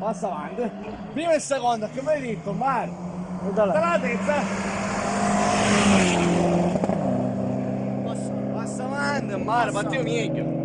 Passa avanti. Prima e seconda, che mi hai detto, Mario? Da là. Dalla testa. Passa avanti, Mario, fatti un meglio.